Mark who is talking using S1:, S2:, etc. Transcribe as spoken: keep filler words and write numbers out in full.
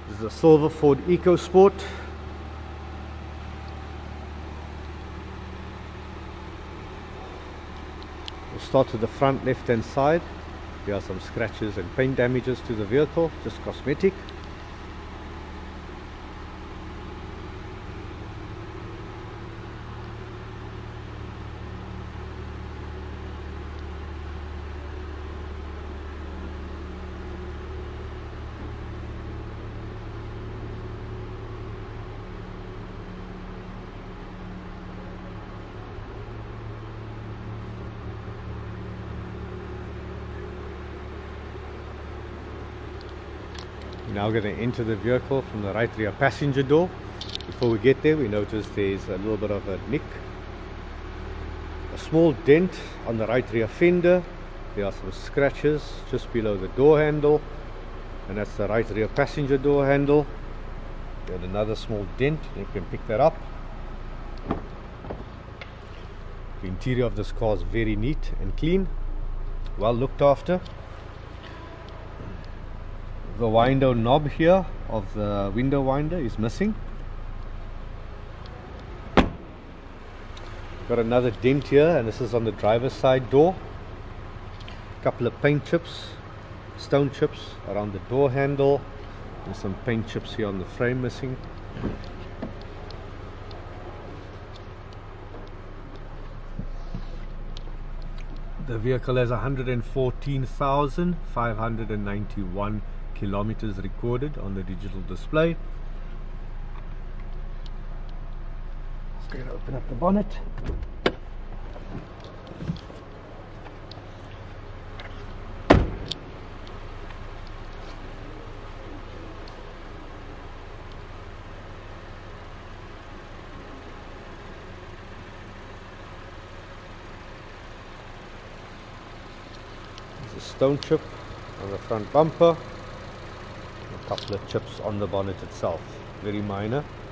S1: This is a silver Ford EcoSport. We'll start with the front left hand side. There are some scratches and paint damages to the vehicle, just cosmetic. Now we're going to enter the vehicle from the right rear passenger door. Before we get there, we notice there's a little bit of a nick, a small dent on the right rear fender. There are some scratches just below the door handle, and that's the right rear passenger door handle. There's another small dent, you can pick that up. The interior of this car is very neat and clean, well looked after. The window knob here of the window winder is missing. Got another dent here, and this is on the driver's side door. A couple of paint chips, stone chips around the door handle. There's some paint chips here on the frame missing. The vehicle has one hundred fourteen thousand five hundred ninety-one kilometers recorded on the digital display. Just going to open up the bonnet. There's a stone chip on the front bumper. A couple of chips on the bonnet itself, very minor.